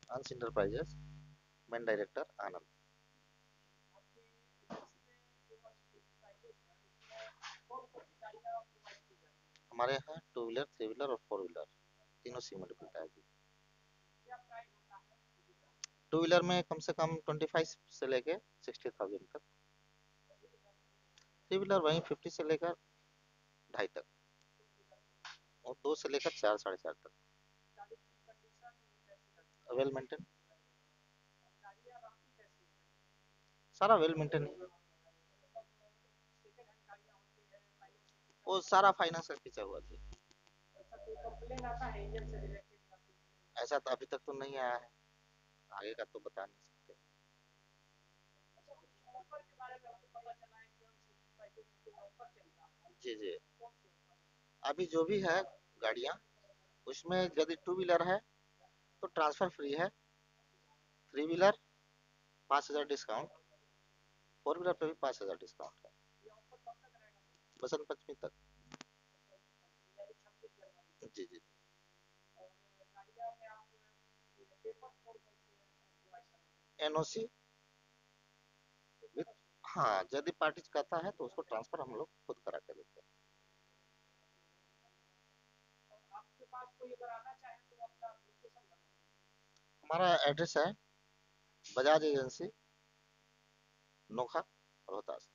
अंश enterprises, man director Anand. हमारे यहाँ टू व्हीलर, थ्री व्हीलर और फोर व्हीलर तीनों सीमेंट मिलता है जी। टू व्हीलर में कम से कम 25 से लेके 60,000 तक। थ्री व्हीलर वहीं 50 से लेकर 2.5 तक। और 2 से लेकर 4, 4.5 तक। वेल मेंटेन, सारा वेल मेंटेन है। वो सारा फाइनेंस का खींचा हुआ थी। ऐसा तो अभी तक तो नहीं आया है, आगे का तो बता नहीं सकते। जी जी। अभी जो भी है गाड़ियाँ, उसमें यदि टू व्हीलर है तो ट्रांसफर फ्री है। Three wheeler 5,000 discount, four wheeler पे भी 5,000 डिस्काउंट है। बसंत पंचमी तक। जी जी। एनओसी विद, हाँ यदि पार्टी करता है तो उसको ट्रांसफर हम लोग खुद करा के देते हैं। हमारा एड्रेस है बजाज एजेंसी, नोखा, रोहतास।